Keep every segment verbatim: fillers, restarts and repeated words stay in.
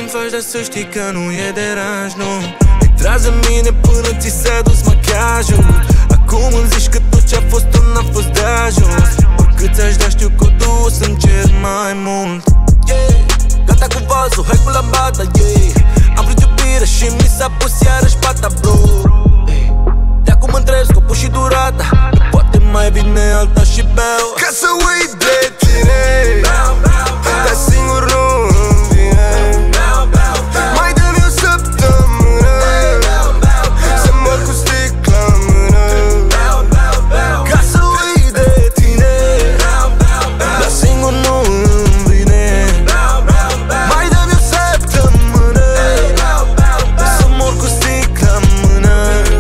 ce-mi faci, dar să știi că nu e deranj, nu. Îi tragi în mine până ți s-a dus machiajul. Acum îmi zici că tot ce-a fost tot n-a fost de ajuns. Oricât ți-aș da, știu că tu o să-mi cer mai mult. Yeah. Gata cu vasul, hai cu lambada, yeah. Am vrut iubire și mi s-a pus iarăși pata, bro. De acum întreb scopul și durata, că poate mai vine alta și beau. Ca să uit de tine, dar singur nu îmi vine. Mai dă-mi o săptămână să mor cu sticla în mână. Ca să uit de tine, dar singur nu îmi vine. Mai dă-mi o săptămână să mor cu sticla în mână.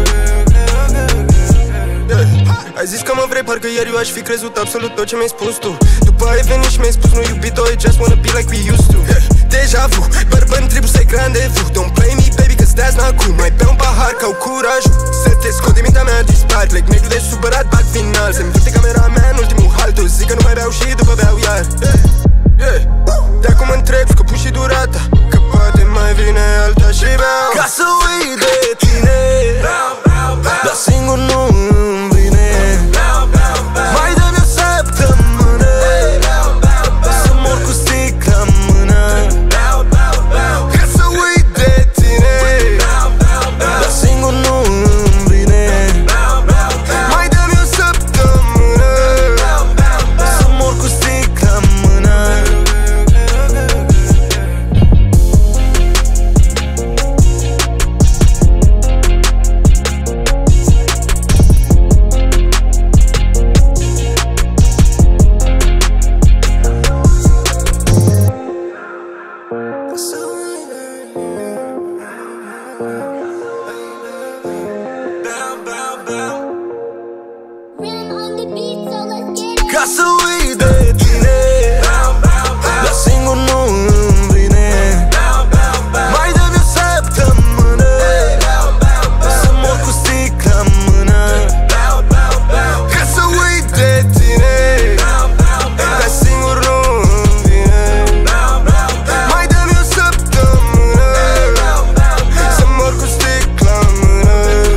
Ai zis că mă vrei, parcă ieri eu aș fi crezut absolut tot ce mi-ai spus tu. După ai venit și mi-ai spus nu iubito, I just wanna be like we used to. Deja vu, bărbăn trebuie să-i randevu. Don't play me baby, că stai n-acum. Mai bea un pahar că au curajul să te scot de mintea mea, dispar. Plec negru de supărat, bag final. Se-mi vârte camera mea în ultimul haltul. Zic că nu mai beau și după beau iar. De acum întreb scopul și durata, că poate mai vine alta și beau. Ca să uit de tine, dar singur nu îmi vine. Mai dă-mi o săptămână să mor cu sticla în mână. Ca să uit de tine, dar singur nu îmi vine. mai dă-mi o săptămână Să mor cu sticla în mână. Ca să uit de tine, dar singur nu îmi vine. Mai dă-mi o săptămână să mor cu sticla în mână. ca să uit de tine, dar singur nu îmi vine. Mai dă-mi o săptămână să mor cu sticla în mână.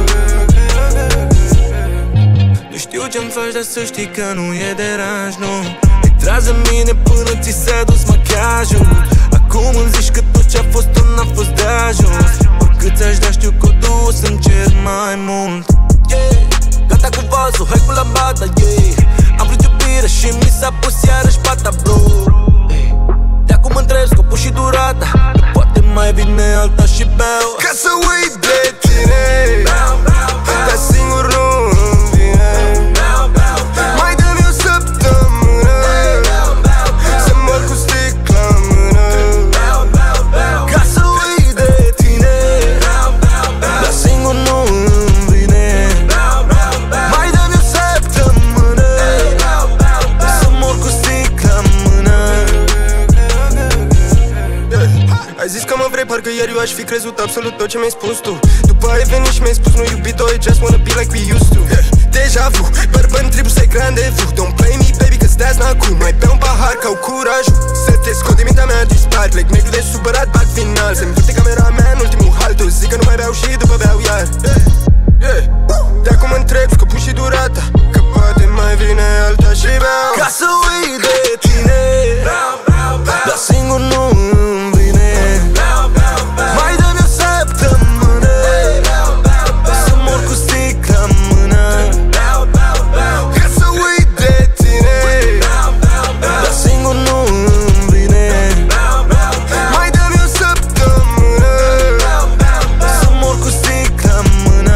Nu știu ce-mi faci, dar să știi că nu e deranj, nu. Îi tragi în mine până ți s-a dus machiajul. Acum îmi zici că tot ce-a fost tot n-a fost de ajuns. Oricât ți-aș da, știu că tu o să-mi cer mai mult. Yeah. Gata cu vasul, hai cu lambada, yeah. Am vrut iubire și mi s-a pus iarăși pata, bro. De acum întreb scopul și durata, că poate mai vine alta și beau. Ca să uit de tine, dar singur nu îmi vine. Mai dă-mi o săptămână să mor cu sticla în mână. Ca să uit de tine, dar singur nu îmi vine. Mai dă-mi o săptămână să mor cu sticla în mână. Ai zis că mă vrei, parcă ieri eu aș fi crezut absolut tot ce mi-ai spus tu. După ai venit și mi-ai spus nu iubito, I just wanna be like we used to. Deja vu, bărbăn trebuie să-i randevu. Don't play me baby, că stai n-acum. Mai bea un pahar că au curajul să te scot de mintea mea, dispar. Plec negru de supărat, bag final. Se-mi vârte camera mea în ultimul haltul. Zic că nu mai beau și după beau iar. De acum întreb scopul și durata, că poate mai vine alta și beau. Ca să uit de tine, dar singur nu îmi vine. Mai dă-mi o săptămână să mor cu sticla în mână. Ca să uit de tine, dar singur nu îmi vine. mai dă-mi o săptămână Să mor cu sticla în mână.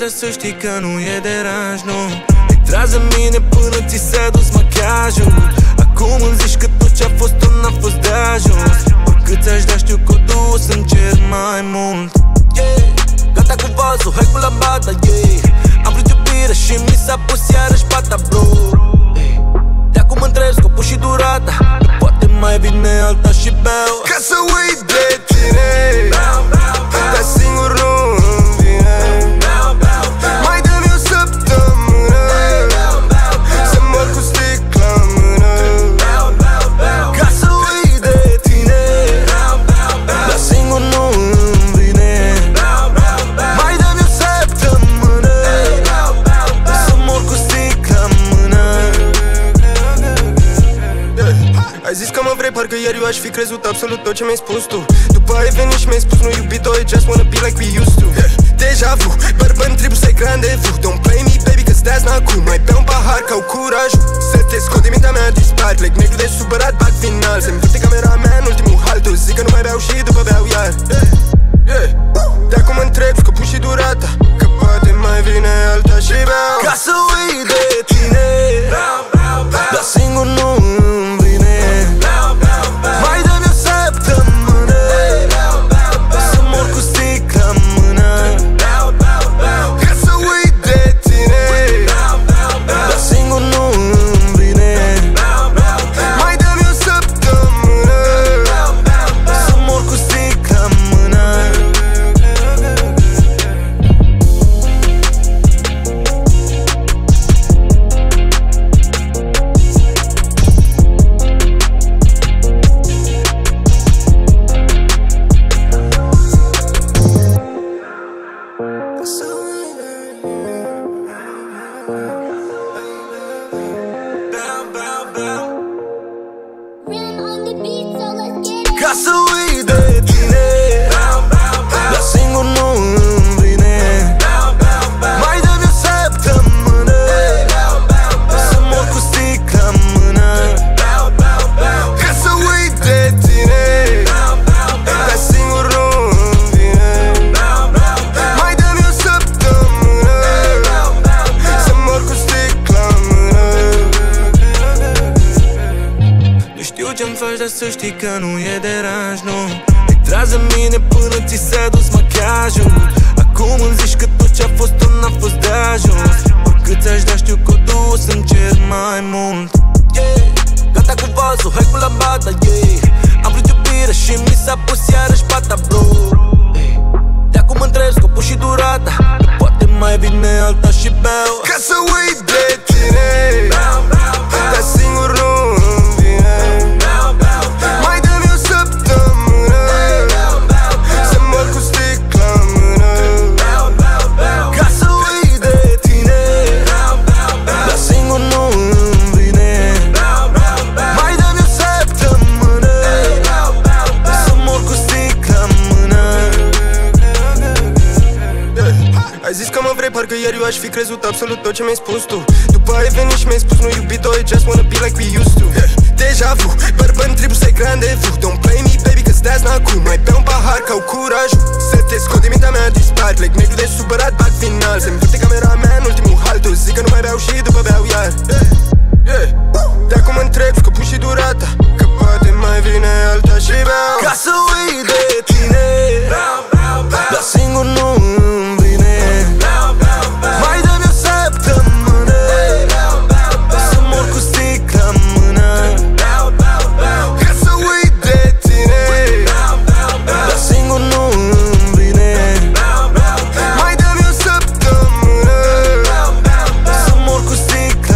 dar să știi că nu e deranj, nu. Ai tras în mine până ți s-a dus machiajul. Acum îmi zici că tot ce-a fost tot n-a fost de ajuns. Oricât ți-aș da știu că tu o să-mi cer mai mult. Yeah. Gata cu vasul, hai cu lambada, yeah. Am vrut iubire și mi s-a pus iarăși pata, bro. De acum întreb scopul și durata, că poate mai vine alta și beau. Ca să uit de tine, dar singur nu îmi vine. Mai dă-mi o săptămână să mor cu sticla în mână. Ca să uit de tine, dar singur nu îmi vine. Mai dă-mi o săptămână să mor cu sticla în mână. Ai zis că mă vrei, parcă ieri eu aș fi crezut absolut tot ce mi-ai spus tu. După ai venit și mi-ai spus nu iubito, I just wanna be like we used to. Deja vu, bărbăn tribu să-i randevu. Don't play me baby, că stai n acum. Mai bea un pahar că au curajul să te scot de mintea mea, dispar. Plec negru de supărat, bag final. Se-mi învârte camera mea în ultimul haltul. Zic că nu mai beau și după beau iar. De acum întreb scopul și durata, că poate mai vine alta și beau. Ca să uit de tine, dar singur nu îmi vine. Mai dă-mi o săptămână să mor cu sticla în mână. Ca să uit de tine, dar singur nu îmi vine. mai dă-mi o săptămână Să mor cu sticla în mână. Ca să uit de tine, dar singur nu îmi vine. Mai dă-mi o săptămână să mor cu sticla în mână. ca să uit de tine, dar singur nu îmi vine. Mai dă-mi o săptămână să mor cu sticla în mână. Nu știu ce-mi faci, dar să știi că nu e deranj, nu. Ai tras în mine până ți s-a dus machiajul. Acum îmi zici că tot ce-a fost tot n-a fost de ajuns. Oricât ți-aș da știu că tu o să-mi cer mai mult. Yeah. Gata cu vasul, hai cu lambada, yeah. Am vrut iubire și mi s-a pus iarăși pata, bro. De acum întreb scopul și durata, că poate mai vine alta și beau. Ca să uit de tine, dar singur nu îmi vine. Mai dă-mi o săptămână să mor cu sticla în mână. Ca să uit de tine, dar singur nu îmi vine. Mai dă-mi o săptămână să mor cu sticla în mână. Ai zis că mă vrei, parcă ieri eu aș fi crezut absolut tot ce mi-ai spus tu. După ai venit și mi-ai spus nu iubito, I just wanna be like we used to. Deja vu, bărbăn tribu să-i randevu. Don't play me baby, că stai n acum. Mai bea un pahar că au curajul să te scot de mintea mea, dispar. Plec negru de supărat, bag final. Se-mi învârte camera mea în ultimul haltul. Zic că nu mai beau și după beau iar. De acum întreb scopul și durata, că poate mai vine alta și beau. Ca să uit de tine, dar singur nu îmi vine. Mai dă-mi o săptămână să mor cu sticla în mână. Ca să uit de tine, dar singur nu îmi vine. mai dă-mi o săptămână Să mor cu sticla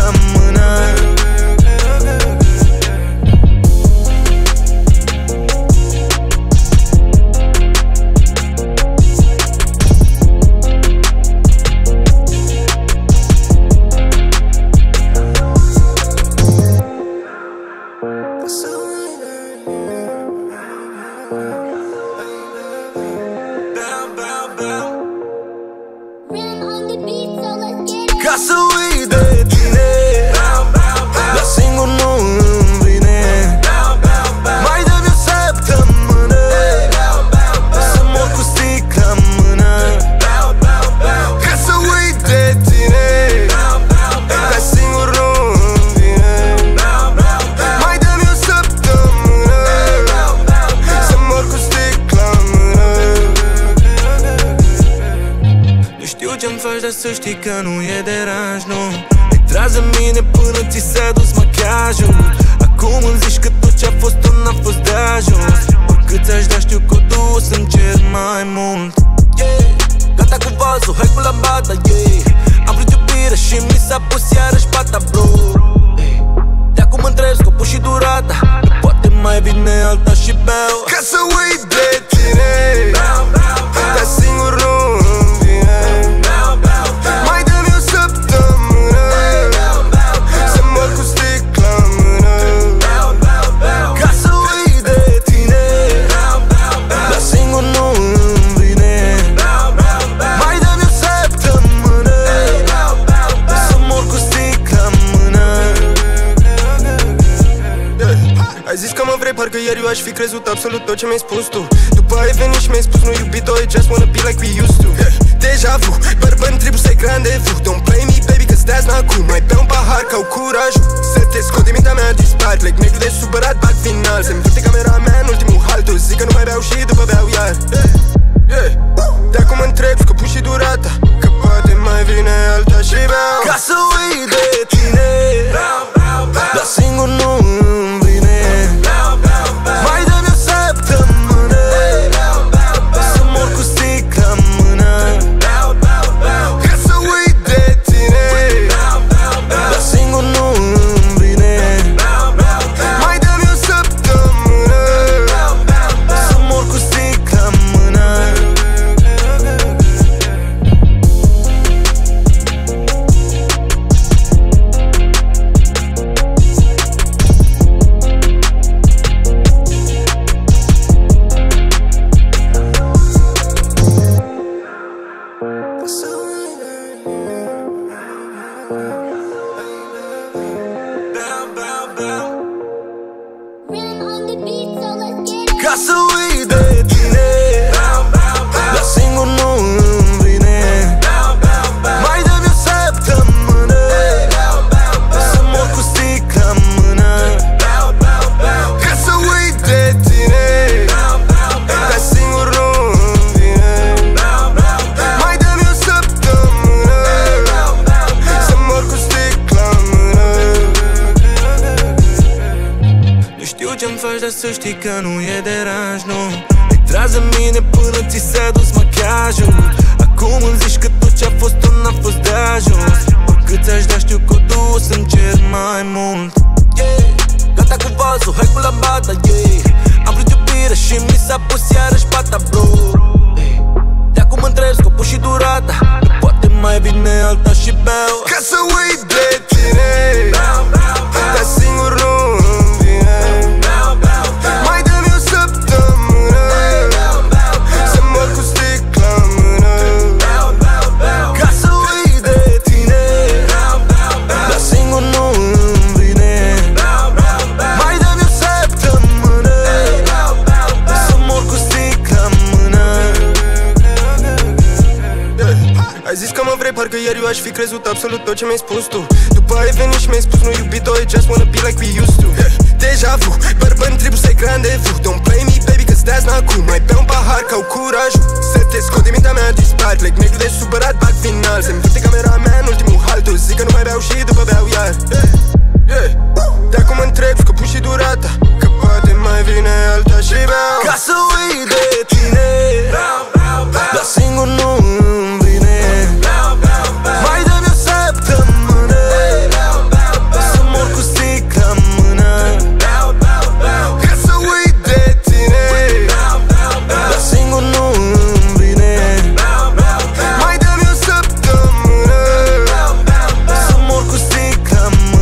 dar să știi că nu e deranj, nu. Te tragi în mine până ți s-a dus machiajul. Acum îmi zici că tot ce-a fost tot n-a fost de ajuns. Oricât ți-aș da știu că tu o să-mi cer mai mult. Yeah. Gata cu vazul, hai cu lambada, yeah. Am vrut iubire și mi s-a pus iarăși pata, bro. De acum întreb scopul și durata. Poate mai vine alta și beau. Ca să uit de tine, dar singur nu îmi vine. Mai dă-mi o săptămână să mor cu sticla în mână. Ca să uit de tine, dar singur nu îmi vine. Mai dă-mi o săptămână să mor cu sticla în mână. Ai zis că mă vrei, parcă ieri eu aș fi crezut absolut tot ce mi-ai spus tu. După ai venit și mi-ai spus nu iubito, I just wanna be like we used to. Deja vu, bărbăn trebuie să-i grandevous. Don't play me baby, că that's not cool. Mai bea un pahar că au curajul să te scot din mintea mea, dispar. Plec negru de supărat, bag final. Se învârte camera mea în ultimul haltul. Zic că nu mai beau și după beau iar. De acum întreb scopul și durata, că poate mai vine alta și beau. Ca să uit de tine, dar singur nu îmi vine. Mai dă-mi o săptămână să mor cu sticla în mână. Ca să uit de tine, dar singur nu îmi vine. mai dă-mi o săptămână Să mor cu sticla în mână. Ca să uit de tine, dar singur nu îmi vine. Mai dă-mi o săptămână să mor cu sticla în mână. ca să uit de tine, dar singur nu îmi vine. Mai dă-mi o săptămână să mor cu sticla în mână. Nu știu ce-mi faci, dar să știi că nu e deranj, nu. Te tragi în mine până ți s-a dus machiajul. Acum îmi zici că tot ce-a fost tot n-a fost de ajuns. Oricât ți-aș da știu că tu o să-mi cer mai mult. Yeah. Gata cu vazul, hai cu lambada, yeah. Am vrut iubire și mi s-a pus iarăși pata, bro. De acum întreb scopul și durata, poate mai vine alta și beau. Ca să uit de tine, dar singur nu îmi vine. Mai dă-mi o săptămână să mor cu sticla în mână. Ca să uit de tine, dar singur nu îmi vine. Mai dă-mi o săptămână să mor cu sticla în mână. Ai zis că mă vrei, parcă ieri eu aș fi crezut absolut tot ce mi-ai spus tu. După ai venit și mi-ai spus nu iubito, I just wanna be like we used to. Deja vu, bărbăn trebuie să-i grandevous. Don't play me baby, că that's not cool. Mai bea un pahar că au curajul să te scot din mintea mea, dispar. Plec negru de supărat, bag final. Se învârte camera mea în ultimul haltul. Zic că nu mai beau și după beau iar. De acum întreb scopul și durata, că poate mai vine alta și beau. Ca să uit de tine, dar singur nu îmi vine. Mai dă-mi o săptămână să mor cu sticla în mână. Ca să uit de tine, dar singur nu îmi vine. mai dă-mi o săptămână Să mor cu sticla în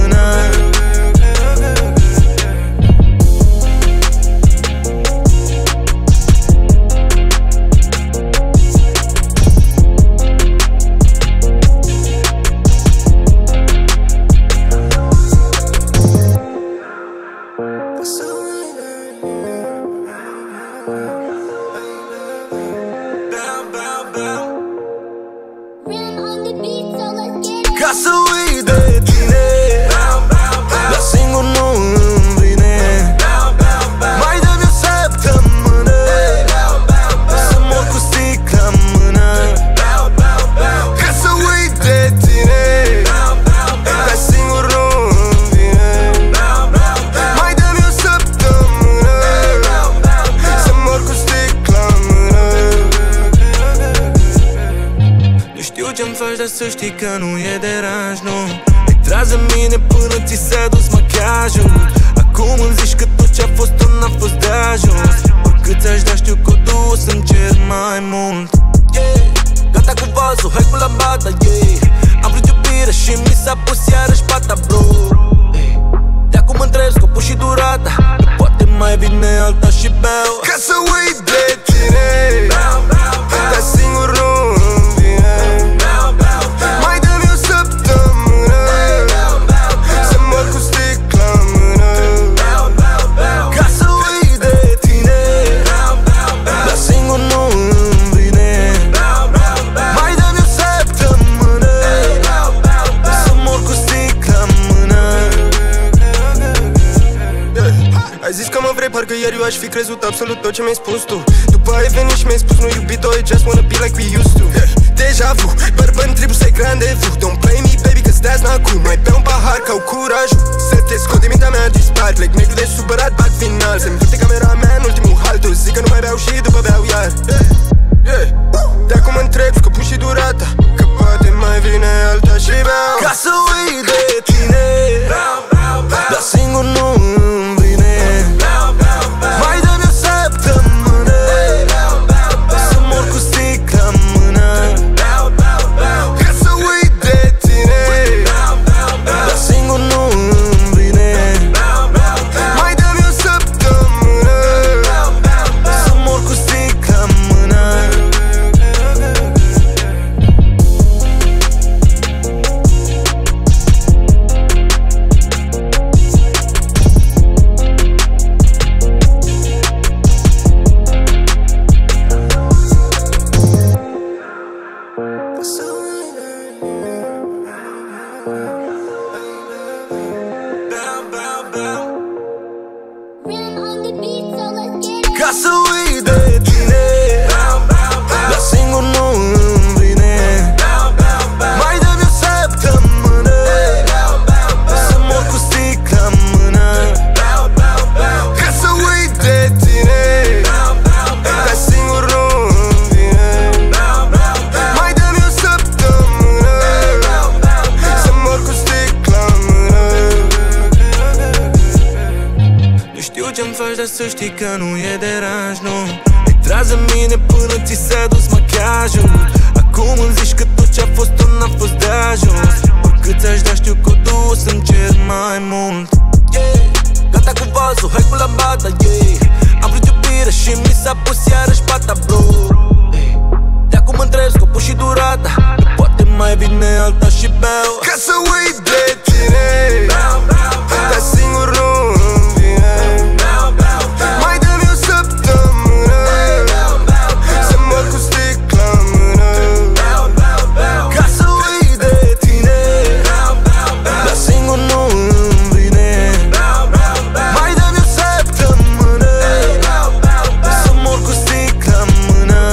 să știi că nu e deranj, nu. Ai tras în mine până ți s-a dus machiajul. Acum îmi zici că tot ce-a fost tot n-a fost de ajuns. Oricât ți-aș da știu că tu o să-mi cer mai mult. Yeah. Gata cu vasul, hai cu lambada, yeah. Am vrut iubire și mi s-a pus iarăși pata, bro. De acum întreb scopul și durata, că poate mai vine alta și beau. Ca să uit de tine, dar singur nu îmi vine. Mai dă-mi o săptămână să mor cu sticla în mână. Ca să uit de tine, dar singur nu îmi vine. Mai dă-mi o săptămână să mor cu sticla în mână. Ai zis că mă vrei, parcă ieri eu aș fi crezut absolut tot ce mi-ai spus tu. După ai venit și mi-ai spus nu iubito, I just wanna be like we used to. Deja vu, bărbă în tribul să-i grandezvous. Don't play me baby, că-ți that's not cool. Mai bea un pahar ca au curajul să te scot din mintea mea, dispar. Plec negru de supărat, bag final. Se-mi vârte camera mea în ultimul halt. Tu zic că nu mai beau și după beau iar. De acum întreb scopul și durata, că poate mai vine alta și beau. Ca să uit de tine, dar singur nu îmi vine. Mai dă-mi o săptămână să mor cu sticla în mână. Ca să uit de tine, dar singur nu îmi vine. mai dă-mi o săptămână Să mor cu sticla în mână. Ca să uit de tine, dar singur nu îmi vine. Mai dă-mi o săptămână să mor cu sticla în mână. ca să uit de tine, dar singur nu îmi vine. Mai dă-mi o săptămână să mor cu sticla în mână. Nu știu ce-mi faci, dar să știi că nu e deranj, nu. Ai tras în mine până ți s-a dus machiajul. Acum îmi zici că tot ce-a fost tot n-a fost de ajuns. Oricât ți-aș da știu că tu o să-mi cer mai mult. Yeah. Gata cu vasul, hai cu lambada, yeah. Am vrut iubire și mi s-a pus iarăși pata, bro. De acum întreb scopul și durata, că poate mai vine alta și beau. Ca să uit de tine, dar singur nu îmi vine. Mai dă-mi o săptămână să mor cu sticla în mână. Ca să uit de tine, dar singur nu îmi vine. Mai dă-mi o săptămână să mor cu sticla în mână.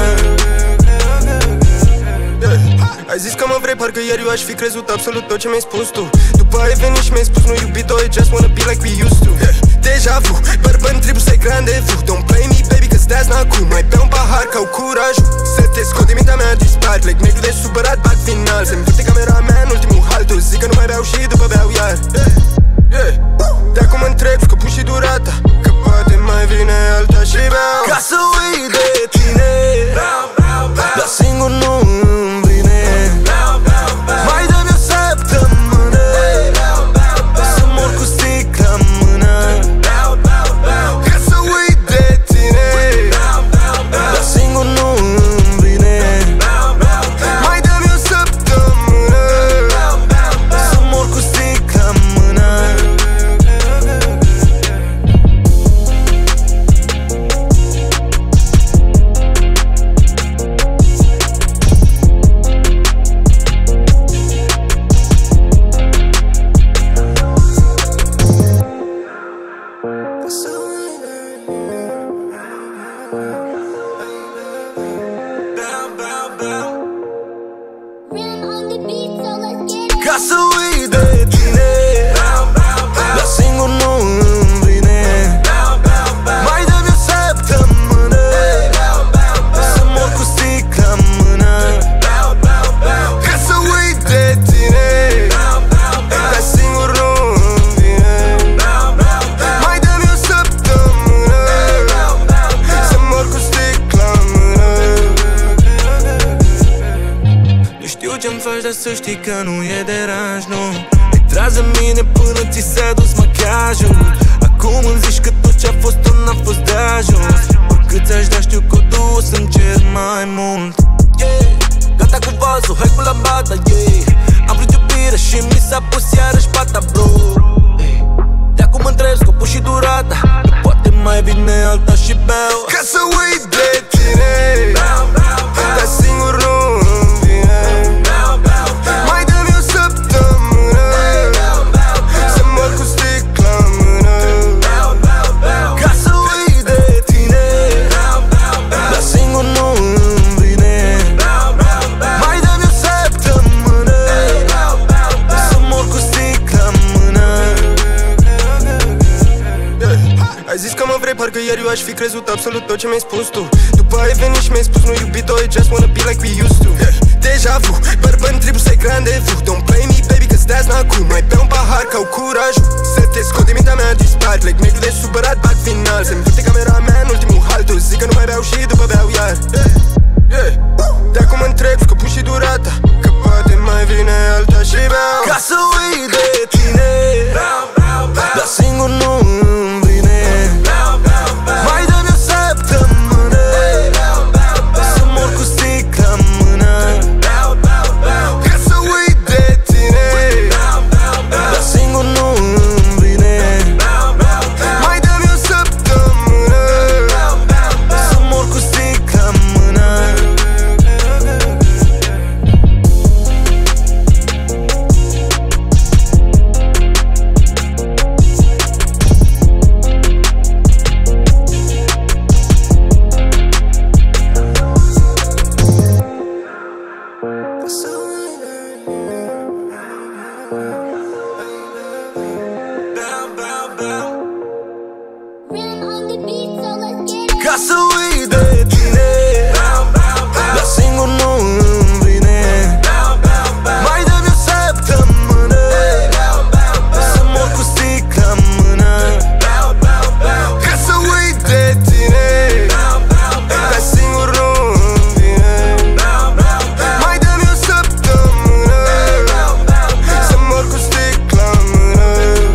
Ai zis că mă vrei, parcă ieri eu aș fi crezut absolut tot ce mi-ai spus tu. După ai venit și mi-ai spus nu iubito, I just wanna be like we used to. Deja vu, bărbă în tribul să-i grandezvous. Don't play me baby, că-ți that's not cool. Mai bea un pahar ca au curajul să te scot din mintea mea, dispar. Plec negru de supărat, bag final. Se-mi vârte camera mea în ultimul halt. Tu zic că nu mai beau și după beau iar. De acum întreb scopul și durata, că poate mai vine alta și beau. Ca să uit de tine, dar singur nu îmi vine. Mai dă-mi o săptămână să mor cu sticla în mână. Ca să uit de tine, dar singur nu îmi vine. mai dă-mi o săptămână Să mor cu sticla să știi că nu e deranj, nu. Îi tragi în mine până ți s-a dus machiajul. Acum îmi zici că tot ce-a fost tot n-a fost de ajuns. Oricât ți-aș da știu că tu o să-mi cer mai mult. Yeah, gata cu vasul, hai cu lambada, yeah. Am vrut iubire și mi s-a pus iarăși pata, bro. De acum întreb scopul și durata, că poate mai vine alta și beau. Ca să uit de tine, dar singur nu îmi vine. Mai dă-mi o săptămână să mor cu sticla în mână. Ca să uit de tine, dar singur nu îmi vine. Mai dă-mi o săptămână să mor cu sticla în mână. Ai zis că mă vrei, parcă ieri eu aș fi crezut absolut tot ce mi-ai spus tu. După ai venit și mi-ai spus nu iubito, I just wanna be like we used to. Deja vu, bărbăn trebuie să-i rendezvous. Don't play me baby, cause that's not cool. Mai bea un pahar ca-au curajul să te scot de mintea mea, dispar. Plec negru de supărat, bag final. Se-mi vârte camera mea în ultimul halt. Zic că nu mai beau și după beau iar. De acum întreb scopul și durata, că poate mai vine alta și beau. Ca să uit de tine, dar singur nu îmi vine. Mai dă-mi o săptămână să mor cu sticla în mână. Ca să uit de tine, dar singur nu îmi vine. mai dă-mi o săptămână Să mor cu sticla în mână. Ca să uit de tine, dar singur nu îmi vine. Mai dă-mi o săptămână să mor cu sticla în mână. ca să uit de tine, dar singur nu îmi vine. Mai dă-mi o săptămână să mor cu sticla în mână.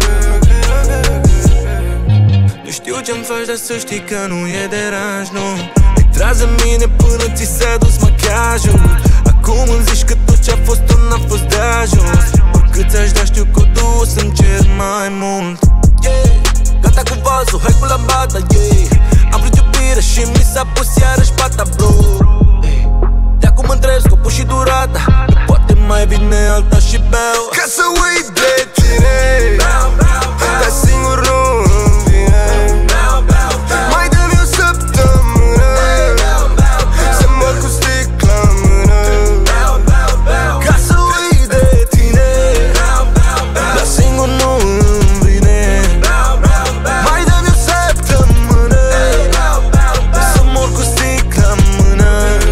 Nu știu ce-mi faci, dar să știi că nu e deranj, nu. Îi tragi în mine până ți s-a dus machiajul. Acum îmi zici că tot ce-a fost tot n-a fost de ajuns. Oricât ți-aș da știu că tu o să-mi cer mai mult. Yeah, gata cu vasul, hai cu lambada, yeah. Am vrut iubire și mi s-a pus iarăși pata, bro. De acum întreb scopul și durata, că poate mai vine alta și beau. Ca să uit de tine, dar singur nu îmi vine. Mai dă-mi o săptămână să mor cu sticla în mână. Ca să uit de tine, dar singur nu îmi vine. Mai dă-mi o săptămână să mor cu sticla în mână.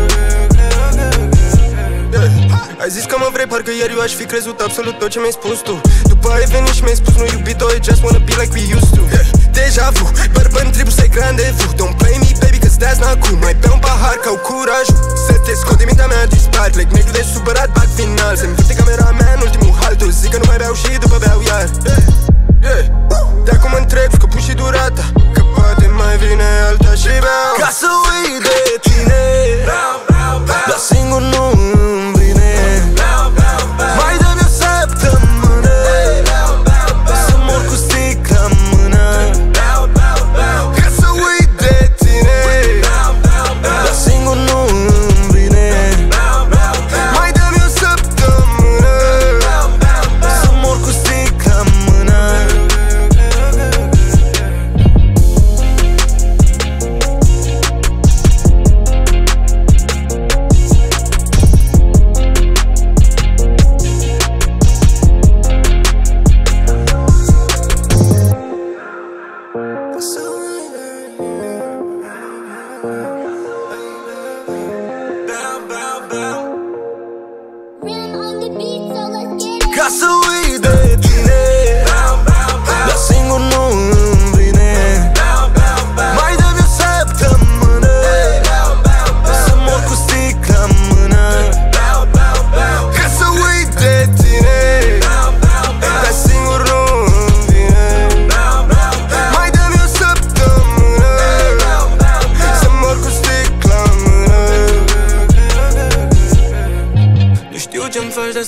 Ai zis că mă vrei, parcă ieri eu aș fi crezut absolut tot ce mi-ai spus tu. După ai venit și mi-ai spus nu iubito, I just wanna be like we used to. Deja vu, bărbăn trebuie să-i rendezvous. Don't play me baby, cause that's not cool. Mai bea un pahar ca-au curajul să te scot de mintea mea, dispar. Plec negru de supărat, bag final. Se-mi vârte camera mea în ultimul halt. Zic că nu mai beau și după beau iar. De acum întreb scopul și durata, că poate mai vine alta și beau. Ca să uit de tine, dar singur nu îmi vine. Mai dă-mi o săptămână să mor cu sticla în mână. Ca să uit de tine, dar singur nu îmi vine. mai dă-mi o săptămână Să mor cu sticla în mână.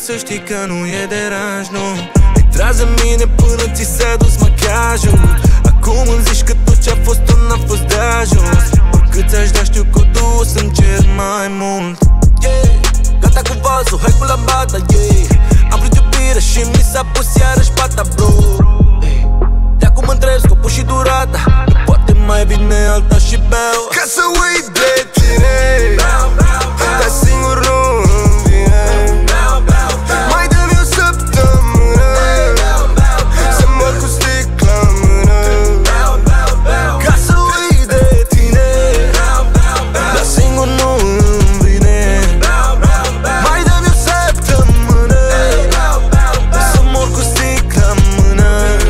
să știi că nu e deranj, nu. Ai tras în mine până ți s-a dus machiajul. Acum îmi zici că tot ce-a fost tot n-a fost de ajuns. Oricât ți-aș da știu că o duc să-mi cer mai mult. Yeah, gata cu vasul, hai cu lambada, yeah. Am vrut iubire și mi s-a pus iarăși pata, bro. De acum întreb scopul și durata, că poate mai vine alta și beau. Ca să uit de tine, dar singur nu îmi vine. Mai dă-mi o săptămână să mor cu sticla în mână. Ca să uit de tine, dar singur nu îmi vine. Mai dă-mi o săptămână să mor cu sticla în mână.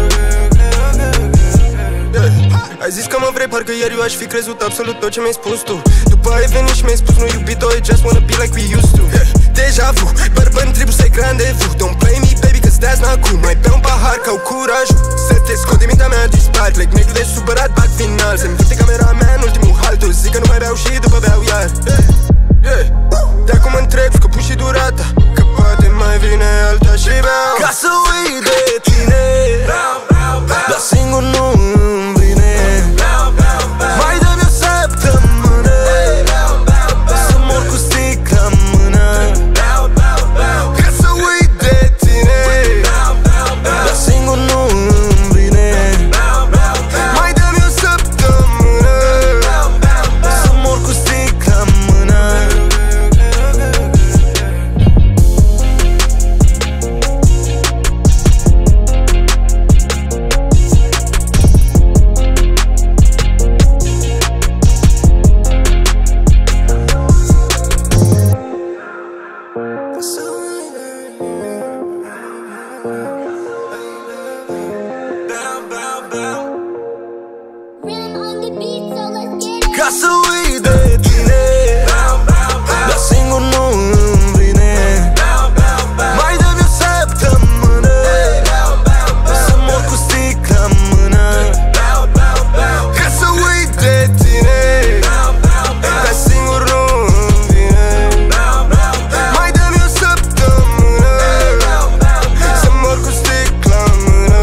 Ai zis că mă vrei, parcă ieri eu aș fi crezut absolut tot ce mi-ai spus tu. După ai venit și mi-ai spus nu iubito, I just wanna be like we used to. yeah. Deja vu, bărbăn trebuie să-i randevu. Don't play me baby, cause that's not cool. Mai bea un pahar ca-au curajul să te scot din mintea mea, dispar. Plec negru de supărat, bag final. Se-mi vârte camera mea în ultimul haltul. Zic că nu mai beau și după beau iar. yeah. Yeah. De acum întreb scopul și durata, că poate mai vine alta și beau. Ca să uit de tine, dar singur nu îmi vine. Mai dă-mi o săptămână să mor cu sticla în mână. Ca să uit de tine, dar singur nu îmi vine. Mai dă-mi o săptămână să mor cu sticla în mână. Ca să uit de tine, dar singur nu îmi vine. Mai dă-mi o săptămână să mor cu sticla în mână. Ca să uit de tine, dar singur nu îmi vine. Mai dă-mi o săptămână să mor cu sticla în mână.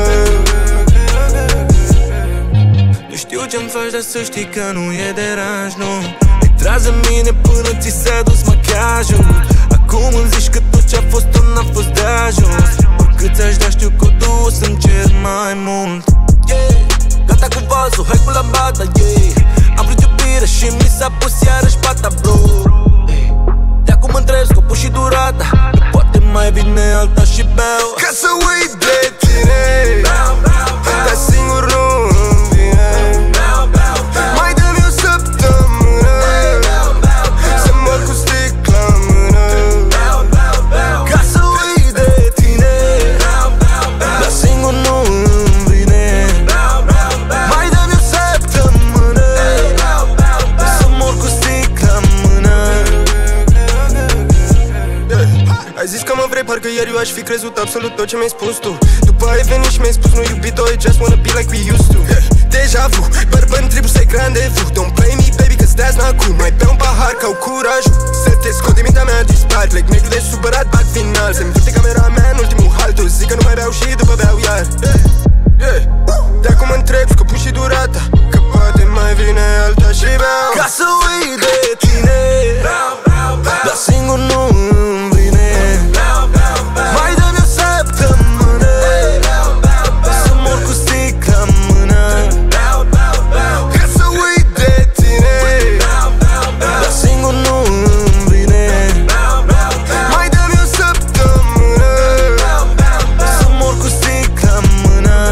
Nu știu ce-mi faci, dar să știi că nu e deranj, nu. Ai tras în mine până ți s-a dus machiajul. Acum îmi zici că tot ce-a fost tot n-a fost de ajuns. Oricât ți-aș da știu că o duc să-mi cer mai mult. Yeah, gata cu vasul, hai cu lambada, yeah. Am vrut iubire și mi s-a pus iarăși pata, bro. De acum întreb scopul și durata, că poate mai vine alta și beau. Ca să uit de tine, dar singur nu îmi vine. Mai dă-mi o săptămână să mor cu sticla în mână. Ca să uit de tine, dar singur nu îmi vine. Mai dă-mi o săptămână să mor cu sticla în mână. Ai zis că mă vrei, parcă ieri eu aș fi crezut absolut tot ce mi-ai spus tu. După ai venit și mi-ai spus nu iubito, I just wanna be like we used to. yeah. Deja vu, bărbăn trebuie să-i randevu. Don't play me baby, cause that's not cool. Mai bea un pahar ca-au curajul să te scot din mintea mea, dispar. Plec negru de supărat, bag final. Se-mi vârte camera mea în ultimul haltul. Zic că nu mai beau și după beau iar. yeah. Yeah. De acum întreb scopul și durata, că poate mai vine alta și beau. Ca să uit de tine, dar singur nu îmi vine. Mai dă-mi o săptămână să mor cu sticla în mână. Ca să uit de tine, dar singur nu îmi vine. Mai dă-mi o săptămână să mor cu sticla în mână.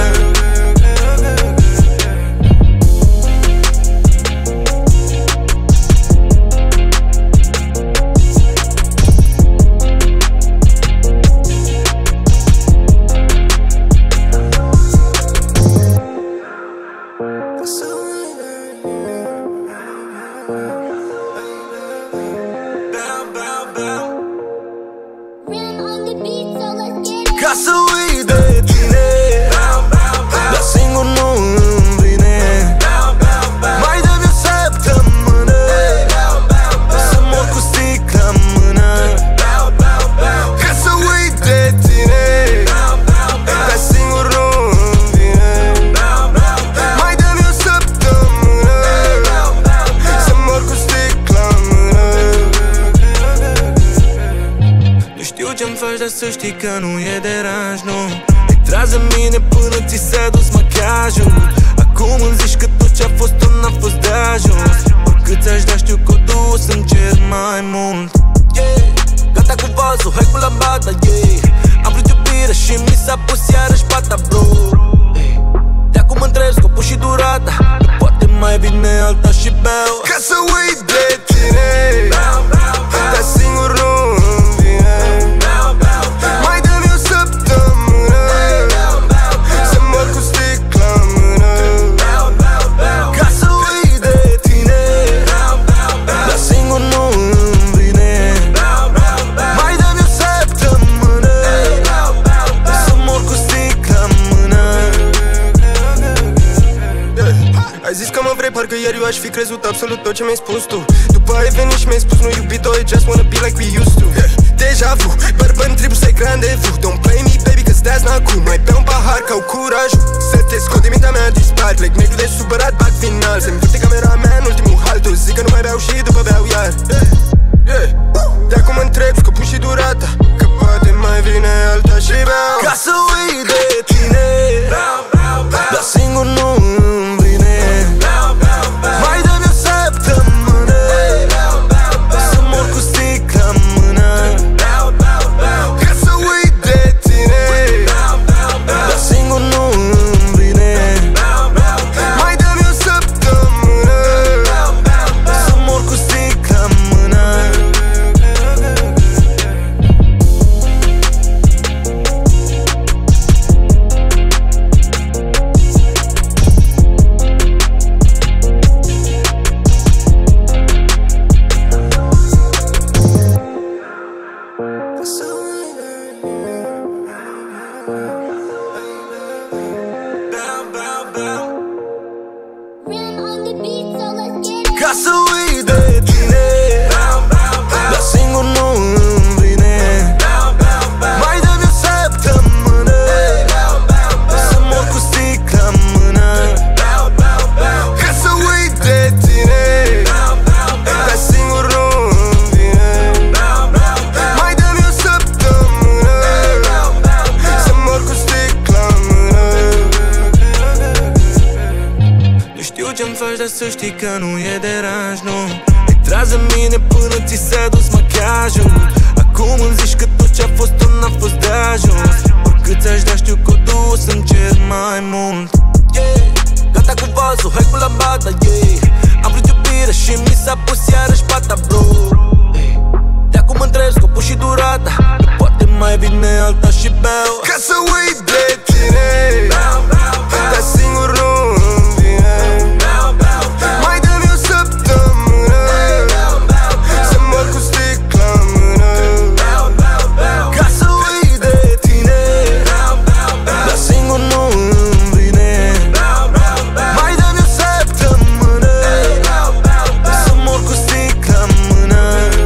să știi că nu e deranj, nu. Ai tras în mine până ți s-a dus machiajul. Acum îmi zici că tot ce-a fost tot n-a fost de ajuns. Oricât ți-aș da știu că o duc să-mi cer mai mult. Yeah, gata cu valsul, hai cu lambada, yeah. Am vrut iubire și mi s-a pus iarăși pata, bro. De acum întreb scopul și durata, că poate mai vine alta și beau. Ca să uit de tine, dar singur nu îmi vine. Mai dă-mi o săptămână să mor cu sticla în mână. Ca să uit de tine, dar singur nu îmi vine. Mai dă-mi o săptămână să mor cu sticla în mână. Ai zis că mă vrei, parcă ieri eu aș fi crezut absolut tot ce mi-ai spus tu. După ai venit și mi-ai spus nu iubito, I just wanna be like we used to. Deja vu, bărbăn trebuie să-i randevu. Don't play me baby, că stai n-acum. Mai bea un pahar ca-au curajul să te scot de mintea mea, dispar. Plec negru de supărat, bag final. Se-mi vârte camera mea în ultimul haltul. Zic că nu mai beau și după beau iar. De acum întreb scopul și durata, că poate mai vine alta și beau. Ca să uit de tine, dar singur nu îmi vine. Mai dă-mi o săptămână să mor cu sticla în mână. Ca să uit de tine, dar singur nu îmi vine. mai dă-mi o săptămână Să mor cu sticla în mână. Rim on the beat, so let's get it. Ca să uit de tine, dar singur nu îmi vine. Mai dă-mi o săptămână să mor cu sticla în mână. ca să uit de tine, dar singur nu îmi vine. Mai dă-mi o săptămână să mor cu sticla în mână. Nu știu ce-mi faci, dar să știi că nu e deranj, nu. Ai tras în mine până ți s-a dus machiajul. Acum îmi zici că tot ce-a fost tot n-a fost de ajuns. Oricât ți-aș da știu că o duc să-mi cer mai mult. Yeah, gata cu valsul, hai cu lambada, yeah. Am vrut iubire și mi s-a pus iarăși pata, bro. De acum întreb scopul și durata, că poate mai vine alta și beau. Ca să uit de tine, dar singur nu îmi vine. Mai dă-mi o săptămână să mor cu sticla în mână. Ca să uit de tine, dar singur nu îmi vine. Mai dă-mi o săptămână să mor cu sticla în mână.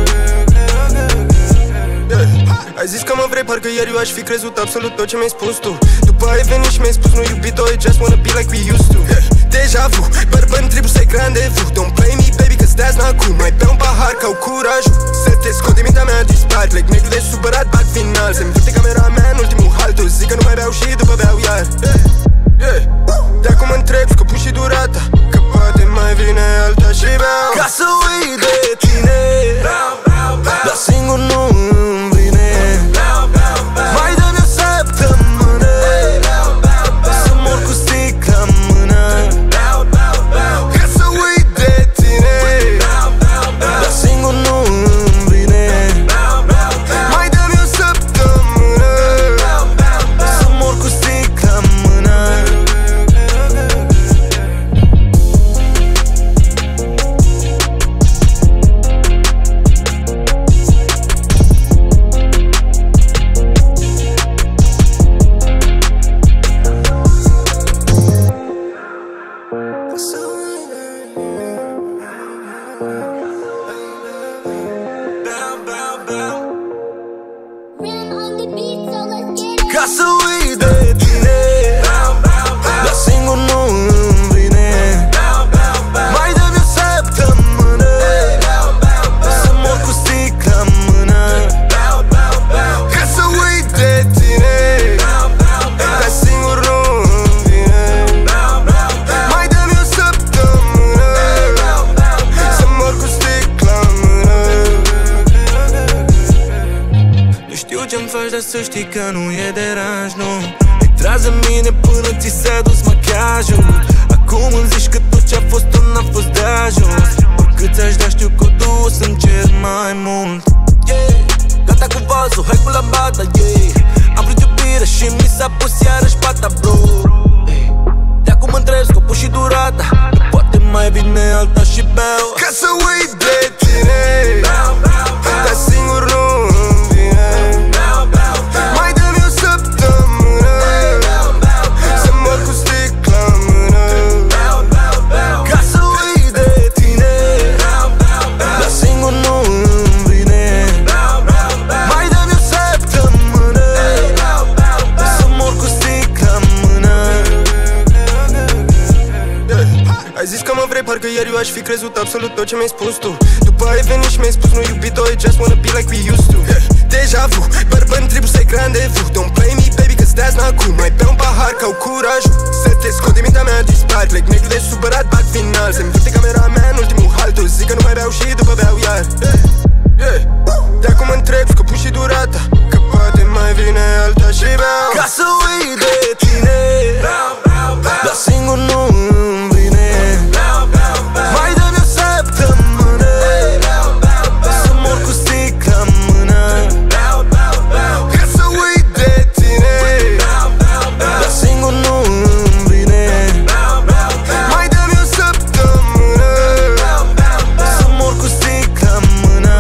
Ai zis că mă vrei, parcă ieri eu aș fi crezut absolut tot ce mi-ai spus tu. După ai venit și mi-ai spus nu iubito, I just wanna be like we used to. Deja vu, bărbăn trebuie să-i randevu. Don't play me baby, că stai n-acum. Mai bea un pahar ca-au curajul să te scot de mintea mea, dispar. Plec negru de supărat, bag final. Se-mi vârte camera mea în ultimul haltul. Zic că nu mai beau și după beau iar. De acum întreb scopul și durata, că poate mai vine alta și beau. Ca să uit de tine, dar singur nu îmi vine. Mai dă-mi o săptămână să mor cu sticla în mână. Ca să uit de tine, Dar singur nu îmi vine. mai dă-mi o săptămână Să mor cu sticla în mână. să știi că nu e deranj, nu. Îi tragi în mine până ți s-a dus machiajul. Acum îmi zici că tot ce-a fost tot n-a fost de ajuns. Oricât ți-aș da știu că o duc să-mi cer mai mult. Yeah, gata cu vasul, hai cu lambada, yeah. Am vrut iubire și mi s-a pus iarăși pata, bro. De acum întreb scopul și durata, poate mai vine alta și beau. Ca să uit de tine, dar singur nu îmi vine. Mai dă-mi o săptămână să mor cu sticla în mână. Ca să uit de tine, dar singur nu îmi vine. Mai dă-mi o săptămână să mor cu sticla în mână. Ai zis că mă vrei, parcă ieri eu aș fi crezut absolut tot ce mi-ai spus tu. După ai venit și mi-ai spus nu iubito, I just wanna be like we used to. Deja vu, bărbăn trebuie să-i randevu. Don't play me baby că stai n-acum. Mai bea un pahar că au curajul să te scot de mintea mea, dispar. Plec negru de supărat, bag final. Se-mi vârte camera mea în ultimul haltul. Zic că nu mai beau și după beau iar. De acum întreb scopul și durata, că poate mai vine alta și beau. Ca să uit de tine, dar singur nu îmi vine. Mai dă-mi o săptămână să mor cu sticla în mână. Ca să uit de tine, dar singur nu îmi vine. mai dă-mi o săptămână Să mor cu sticla în mână.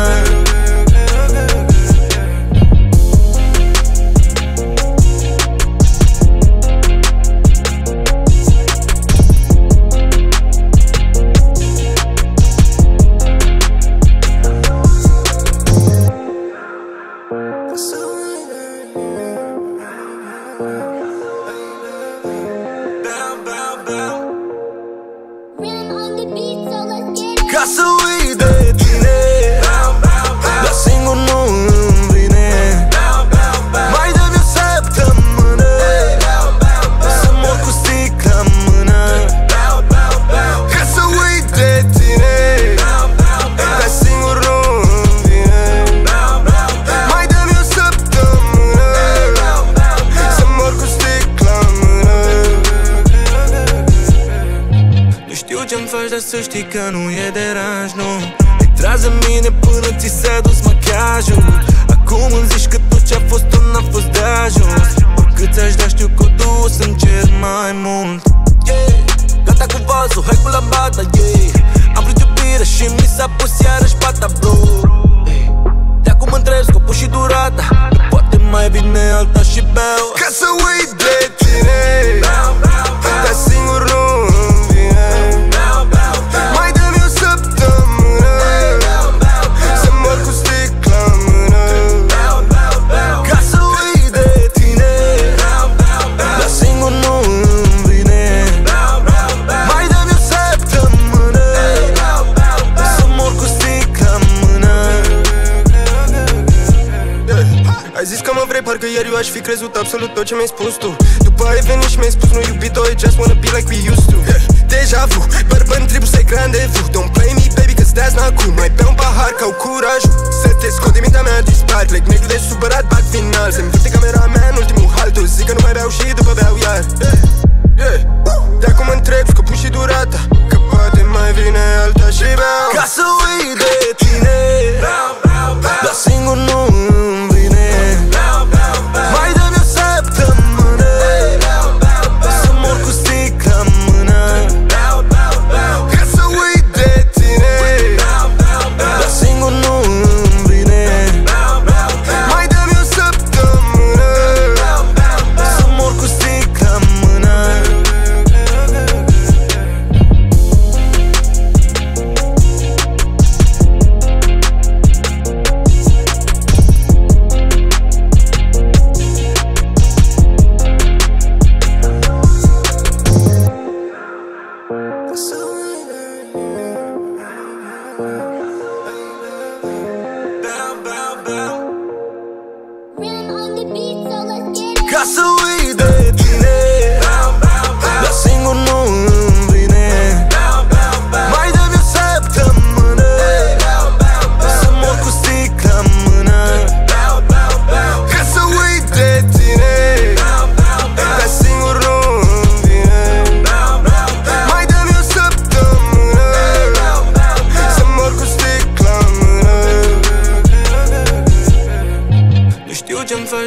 Rhythm on the beat, so let's get it. Ca să uit de tine, dar singur nu îmi vine. Mai dă-mi o săptămână să mor cu sticla în mână. ca să uit de tine, dar singur nu îmi vine. Mai dă-mi o săptămână să mor cu sticla în mână. Nu știu ce-mi faci, dar să știi că nu e deranj, nu. Îi tragi în mine până ți s-a dus machiajul. Acum îmi zici că tot ce-a fost tot n-a fost de ajuns. Oricât ți-aș da știu că o duc să-mi cer mai mult. Yeah, gata cu vasul, hai cu lambada, yeah. Am vrut iubire și mi s-a pus iarăși pata, bro. De acum întreb scopul și durata, poate mai vine alta și beau. Ca să uit de tine, dar singur nu îmi vine. Mai dă-mi o săptămână să mor cu sticla în mână. Ca să uit de tine, dar singur nu îmi vine. Mai dă-mi o săptămână să mor cu sticla în mână. Ai zis că mă vrei, parcă ieri eu aș fi crezut absolut tot ce mi-ai spus tu. După ai venit și mi-ai spus nu iubito, I just wanna be like we used to. Deja vu, bărbăn trebuie să-i randevu. Don't play me baby că stai n-acum. Mai bea un pahar că au curajul să te scot de mintea mea, dispar. Plec negru de supărat, bag final. Se-mi vârte camera mea în ultimul haltul. Zic că nu mai beau și după beau iar. De acum întreb scopul și durata, că poate mai vine alta și beau. Ca să uit de tine, dar singur nu îmi vine. Mai dă-mi o săptămână să mor cu sticla în mână. Ca să uit de tine, dar singur nu îmi vine. mai dă-mi o săptămână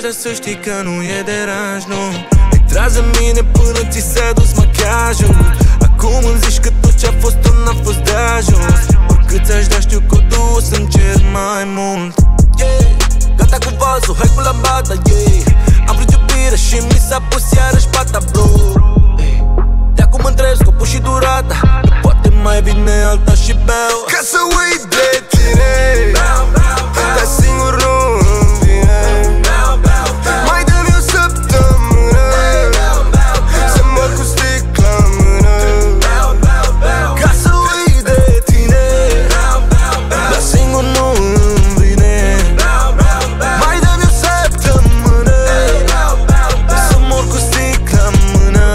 dar să știi că nu e deranj, nu. Ai tras în mine până ți s-a dus machiajul. Acum îmi zici că tot ce-a fost tot n-a fost de ajuns. Oricât ți-aș da știu că tu o să-mi cer mai mult. Yeah, gata cu vasul, hai cu lambada, yeah. Am vrut iubire și mi s-a pus iarăși pata, bro. De acum întreb scopul și durata, poate mai vine alta și beau. Ca să uit de tine, dar singur nu îmi vine. Mai dă-mi o săptămână să mor cu sticla în mână. Ca să uit de tine, dar singur nu îmi vine. Mai dă-mi o săptămână să mor cu sticla în mână.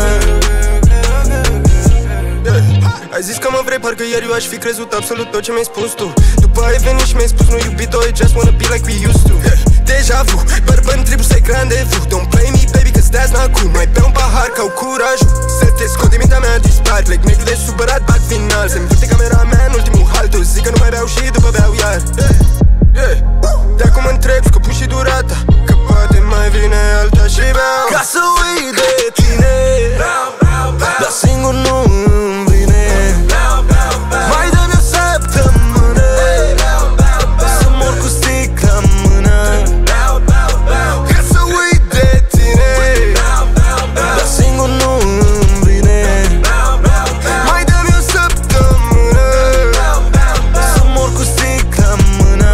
Ai zis că mă vrei, parcă ieri eu aș fi crezut absolut tot ce mi-ai spus tu. După ai venit și mi-ai spus nu iubito, I just wanna be like we used to. Deja vu, bărbăn tribul să-i grandezvous. Don't play me baby, cause that's not cool. Mai beau un pahar ca au curajul să te scot de mintea mea, dispar. Plec negru de supărat, bag final. Se-mi vârte camera mea în ultimul halt. Tu zic că nu mai beau și după beau iar. De acum întreb scopul și durata, că poate mai vine alta și beau. Ca să uit de tine, dar singur nu îmi vine. Mai dă-mi o săptămână să mor cu sticla în mână. Ca să uit de tine, dar singur nu îmi vine. mai dă-mi o săptămână Să mor cu sticla în mână.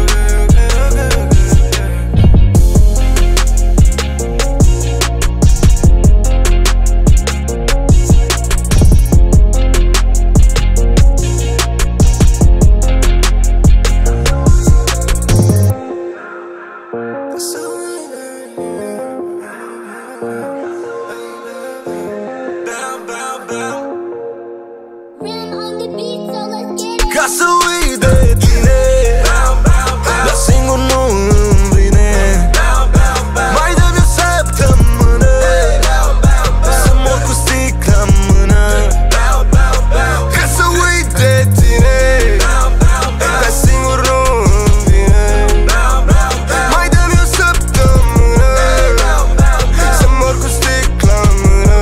Rim on the beat, so let's get it. Ca să uit de tine, dar singur nu îmi vine. Mai dă-mi o săptămână să mor cu sticla în mână. Ca să uit de tine, dar singur nu îmi vine. Mai dă-mi o săptămână să mor cu sticla în mână.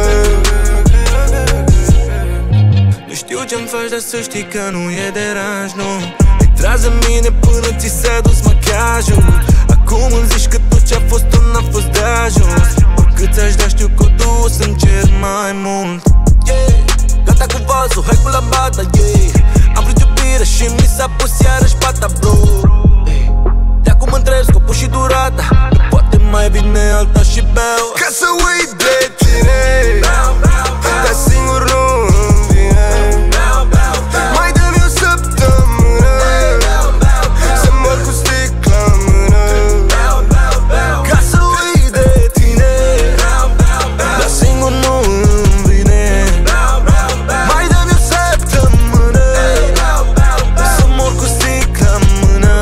Nu știu ce-mi faci, dar să știi că nu e deranj, nu. Ai tras în mine până ți s-a dus machiajul. Acum îmi zici că tot ce-a fost tot n-a fost de ajuns. Oricât ți-aș da știu că tu o să-mi cer mai mult. Yeah, gata cu vasul, hai cu lambada, yeah. Am vrut iubire și mi s-a pus iarăși pata, bro. De acum întreb scopul și durata, poate mai vine alta și beau. Ca să uit de tine, dar singur nu îmi vine. Mai dă-mi o săptămână să mor cu sticla în mână. Ca să uit de tine, dar singur nu îmi vine. Mai dă-mi o săptămână să mor cu sticla în mână.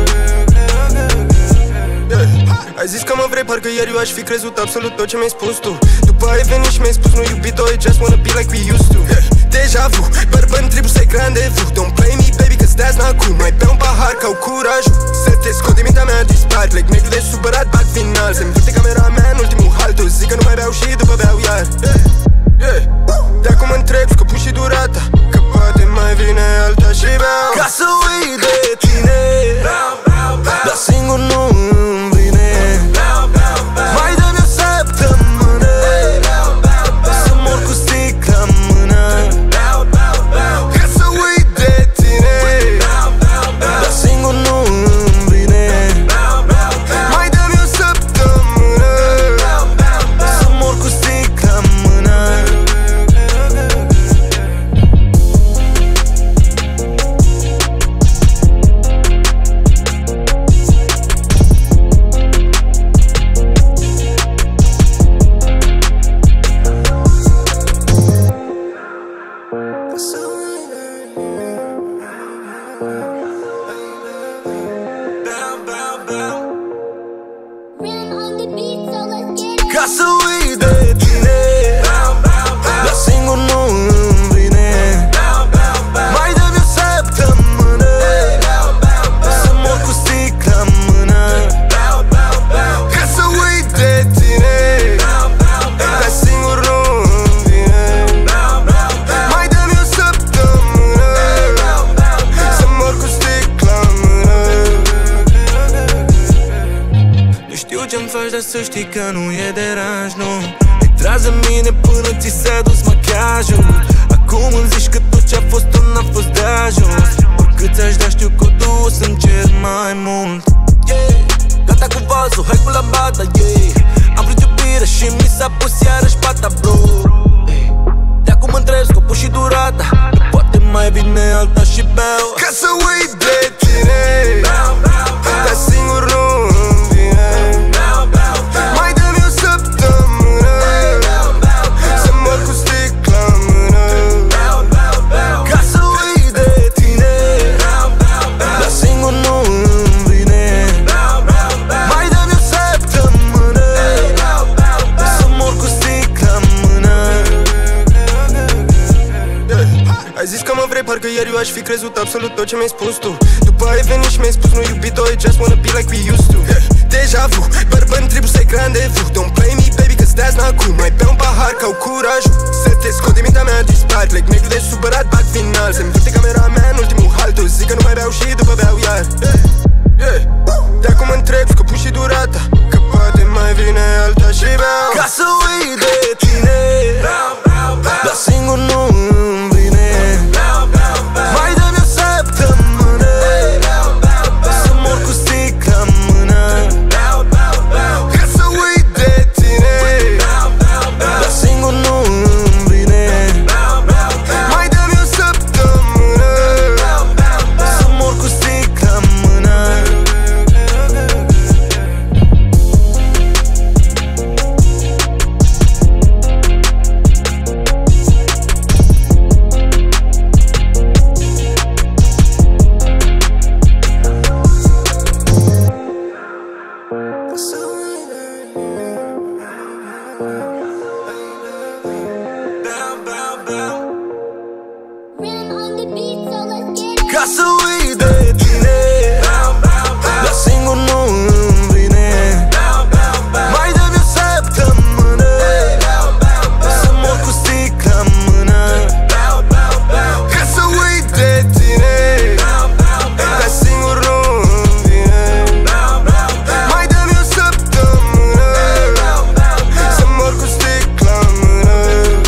Ai zis că mă vrei, parcă ieri eu aș fi crezut absolut tot ce mi-ai spus tu. După ai venit și mi-ai spus nu iubito, I just wanna be like we used to. Deja vu, bărbăn tribul să-i grandezvous. Don't play me baby, cause that's not cool. Mai beau un pahar ca au curajul să te scot de mintea mea, dispar. Plec negru de supărat, bag final. Se-mi vârte camera mea în ultimul halt. Tu zic că nu mai beau și după beau iar. De acum întreb scopul și durata, că poate mai vine alta și beau. Ca să uit de tine, dar singur nu îmi vine. Mai dă-mi o săptămână să mor cu sticla în mână. Ca să uit de tine, dar singur nu îmi vine. mai dă-mi o săptămână Să mor cu sticla în mână. faci, dar să știi că nu e deranj, nu. Îi tragi în mine până ți s-a dus machiajul. Acum îmi zici că tot ce-a fost tot n-a fost de ajuns. Oricât ți-aș da, știu că tu o să-mi cer mai mult. Yeah, gata cu vasul, hai cu lambada, yeah. Am vrut iubire și mi s-a pus iarăși pata, bro. De acum întreb scopul și durata, că poate mai vine alta și beau. Ca să uit de tine, dar singur nu îmi vine. Mai dă-mi o săptămână să mor cu sticla în mână. Ca să uit de tine, dar singur nu îmi vine. Mai dă-mi o săptămână să mor cu sticla în mână. Ai zis că mă vrei, parcă ieri eu aș fi crezut absolut tot ce mi-ai spus tu. După ai venit și mi-ai spus nu iubito, I just wanna be like we used to. Deja vu, bărbăn trebuie să-i rendezvous. Don't play me baby, cause that's not cool. Mai bea un pahar ca au curajul să te scot din mintea mea, dispar. Plec negru de supărat, bag final. Se învârte camera mea în ultimul halt. Zic că nu mai beau și după beau iar. De acum întreb scopul și durata, că poate mai vine alta și beau. Ca să uit de tine, dar singur nu îmi vine. Mai dă-mi o săptămână să mor cu sticla în mână. Ca să uit de tine, dar singur nu îmi vine. mai dă-mi o săptămână Să mor cu sticla în mână. Rim on the beat, so let's get it. Ca să uit de tine, dar singur nu îmi vine. Mai dă-mi o săptămână să mor cu sticla în mână. ca să uit de tine, dar singur nu îmi vine. Mai dă-mi o săptămână să mor cu sticla în mână.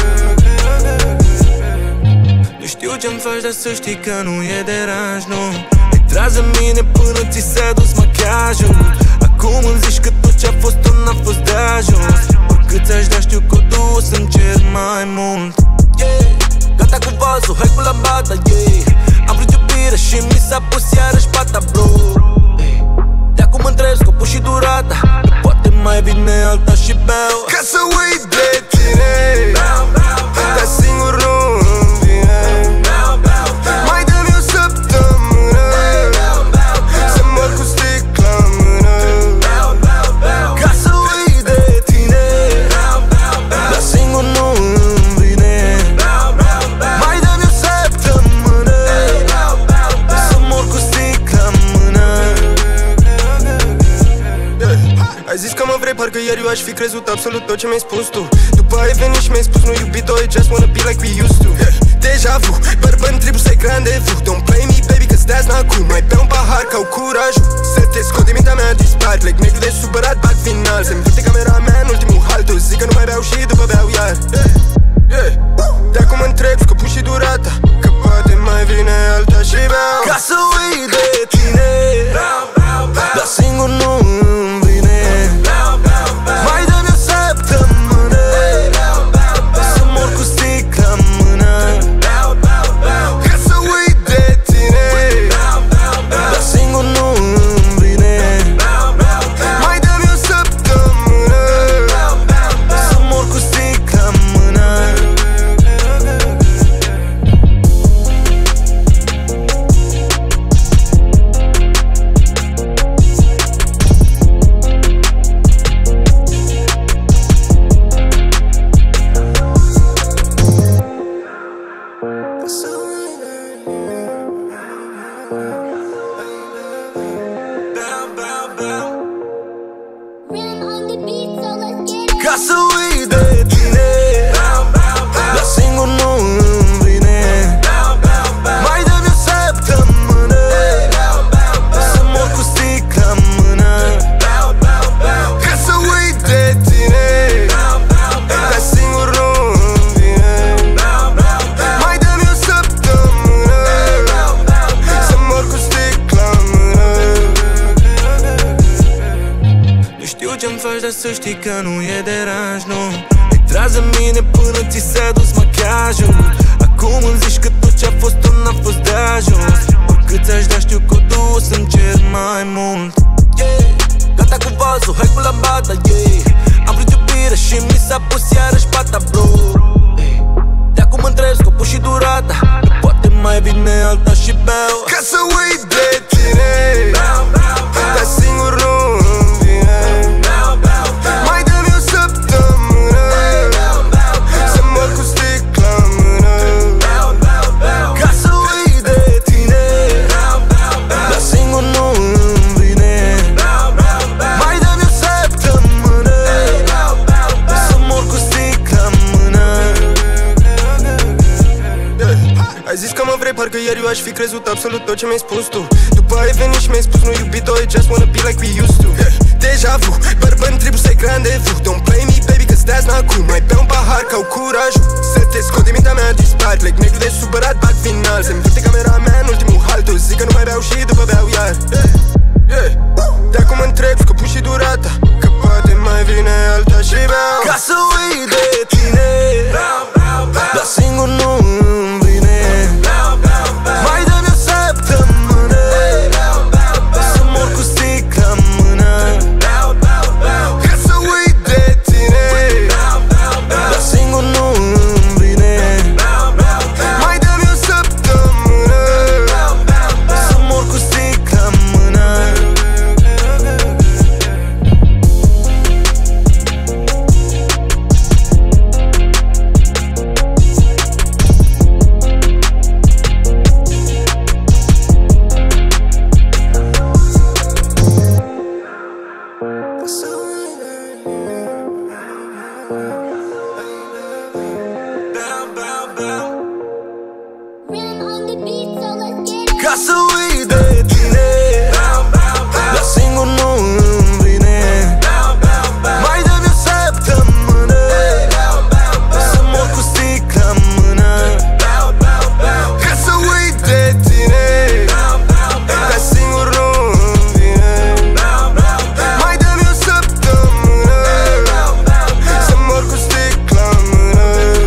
Nu știu ce-mi faci, dar să știi că nu e deranj, nu. Îi tragi în mine până ți s-a dus machiajul. Acum îmi zici că tot ce-a fost tot n-a fost de ajuns. Oricât ți-aș da, știu că tu o să-mi cer mai mult. Yeah, gata cu vasul, hai cu lambada, yeah. Am vrut iubire și mi s-a pus iarăși pata, bro. De acum întreb scopul și durata, că poate mai vine alta și beau. Ca să uit de tine, dar singur nu îmi vine. Mai dă-mi o săptămână să mor cu sticla în mână. Ca să uit de tine, dar singur nu îmi vine. Mai dă-mi o săptămână să mor cu sticla în mână. Ai zis că mă vrei, parcă ieri eu aș fi crezut absolut tot ce mi-ai spus tu. După ai venit și mi-ai spus nu iubito, I just wanna be like we used to. Deja vu, bărbăn trebuie să-i rendezvous. Don't play me baby, cause that's not cool. Mai bea un pahar ca au curajul să te scot din mintea mea, dispar. Plec negru de supărat, bag final. Se învârte camera mea în ultimul halt. Zic că nu mai beau și după beau iar. De acum întreb scopul și durata, că poate mai vine alta și beau. Ca să uit de tine, dar singur nu îmi vine. Mai dă-mi o săptămână să mor cu sticla în mână. Ca să uit de tine, Dar singur nu îmi vine. mai dă-mi o săptămână Să mor cu sticla în mână. ce-mi faci, dar să știi că nu e deranj, nu. Ai tras în mine până ți s-a dus machiajul. Acum îmi zici că tot ce-a fost tot n-a fost de ajuns. Oricât ți-aș da, știu că o dus să-mi cer mai mult. Yeah. Gata cu vasul, hai cu lambada, yeah. Am vrut iubire și mi s-a pus iarăși pata, bro. De acum întreb scopul și durata, că poate mai vine alta și beau. Ca să uit de tine, dar singur nu îmi vine. Mai dă-mi o săptămână să mor cu sticla în mână. Ca să uit de tine, dar singur nu îmi vine. Mai dă-mi o săptămână să mor cu sticla în mână. Ai zis că mă vrei, parcă ieri eu aș fi crezut absolut tot ce mi-ai spus tu. După ai venit și mi-ai spus nu iubito, I just wanna be like we used to. yeah. Deja vu, bărbăn trebuie să-i randevu. Don't play me baby, cause that's not cool. Mai bea un pahar ca-au curajul să te scot din mintea mea, dispar. Plec negru de supărat, bag final. Se-mi vârte camera mea în ultimul haltul. Zic că nu mai beau și după beau iar. yeah. Yeah. De acum întreb scopul și durata, că poate mai vine alta și beau. Ca să uit de tine, dar singur nu îmi vine. Mai dă-mi o săptămână să mor cu sticla în mână. Ca să uit de tine, dar singur nu îmi vine. mai dă-mi o săptămână Să mor cu sticla în mână. Rim on the beat, so let's get it. Ca să uit de tine, dar singur nu îmi vine. Mai dă-mi o săptămână să mor cu sticla în mână. ca să uit de tine, dar singur nu îmi vine. Mai dă-mi o săptămână să mor cu sticla în mână.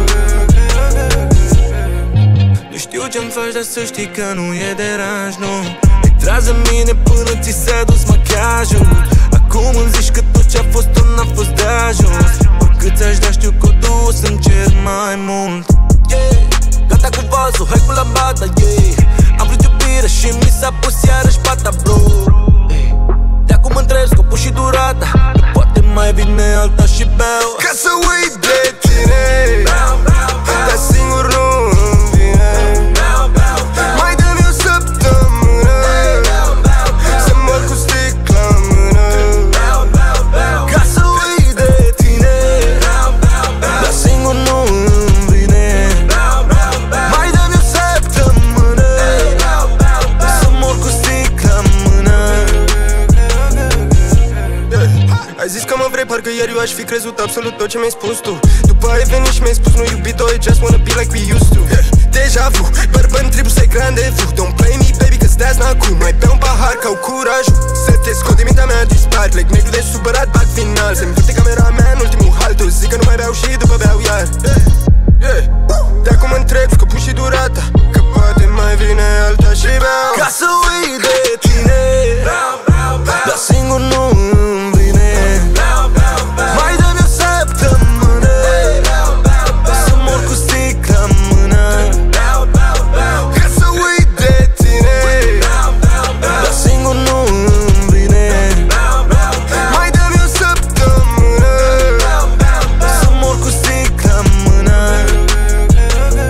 Nu știu ce-mi faci, dar să știi că nu e deranj, nu. Ai tras în mine până ți s-a dus machiajul. Acum îmi zici că tot ce-a fost tot n-a fost de ajuns. Oricât ți-aș da, știu că o dus să-mi cer mai mult. Yeah. Gata cu vasul, hai cu lambada, yeah. Am vrut iubire și mi s-a pus iarăși pata, bro. De acum întreb scopul și durata, că poate mai vine alta și beau. Ca să uit de tine, dar singur nu îmi vine. Mai dă-mi o săptămână să mor cu sticla în mână. Ca să uit de tine, dar singur nu îmi vine. Mai dă-mi o săptămână să mor cu sticla în mână. Ai zis că mă vrei, parcă ieri eu aș fi crezut absolut tot ce mi-ai spus tu. După ai venit și mi-ai spus nu iubito, I just wanna be like we used to. yeah. Deja vu, bărbăn trebuie să-i randevu. Don't play me baby, cause that's not cool. Mai bea un pahar ca-au curajul să te scot din mintea mea, dispar. Plec negru de supărat, bag final. Se-mi vârte camera mea în ultimul haltul. Zic că nu mai beau și după beau iar. yeah. Yeah. De acum întreb scopul și durata, că poate mai vine alta și beau. Ca să uit de tine, dar singur nu îmi vine. Mai dă-mi o săptămână să mor cu sticla în mână. Ca să uit de tine, Dar singur nu îmi vine. mai dă-mi o săptămână Să mor cu sticla în mână.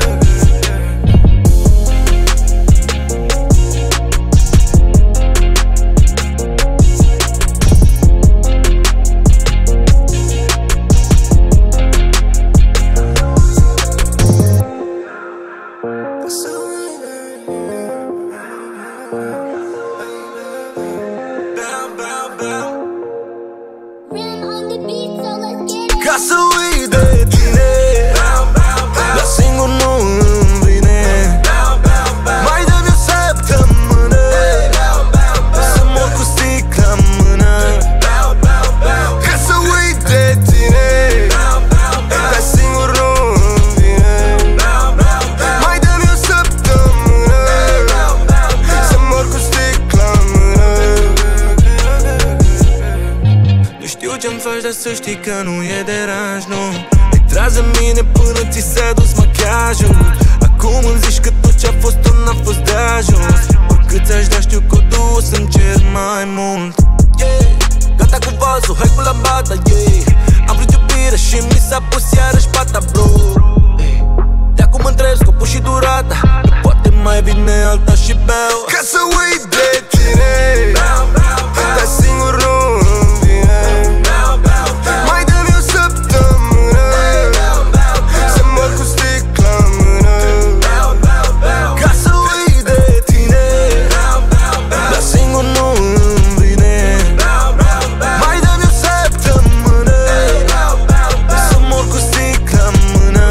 ce-mi faci, dar să știi că nu e deranj, nu. Îi tragi în mine până ți s-a dus machiajul. Acum îmi zici că tot ce-a fost tot n-a fost de ajuns. Oricât ți-aș da știu că o du să-mi cer mai mult. Yeah, gata cu vasul, hai cu lambada, yeah. Am vrut iubire și mi s-a pus iarăși pata, bro. De acum întreb scopul și durata, că poate mai vine alta și beau. Ca să uit de tine, dar singur nu îmi vine. Mai dă-mi o săptămână să mor cu sticla în mână. Ca să uit de tine, dar singur nu îmi vine. Mai dă-mi o săptămână să mor cu sticla în mână.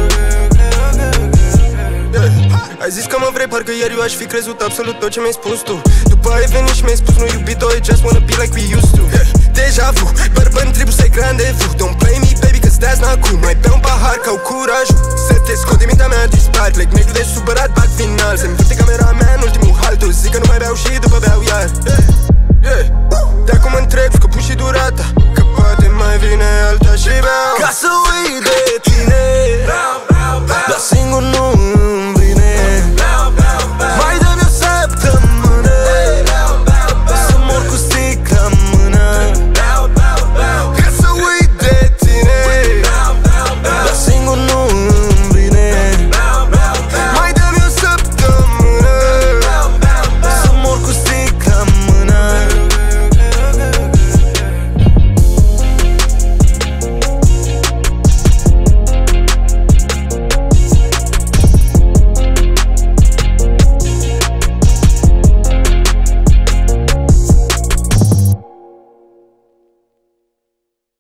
Ai zis că mă vrei, parcă ieri eu aș fi crezut absolut tot ce mi-ai spus tu. După ai venit și mi-ai spus nu iubito, I just wanna be like we used to. Deja vu, bărbăn trebuie să-i randevu. Don't play me baby, că that's not cool. Mai bea un pahar ca au curajul să te scot de mintea mea, dispar. Plec negru de supărat, bag final. Se-mi vârte camera mea în ultimul haltul. Zic că nu mai beau și după beau iar. De acum întreb scopul și durata, că poate mai vine alta și beau. Ca să uit de tine,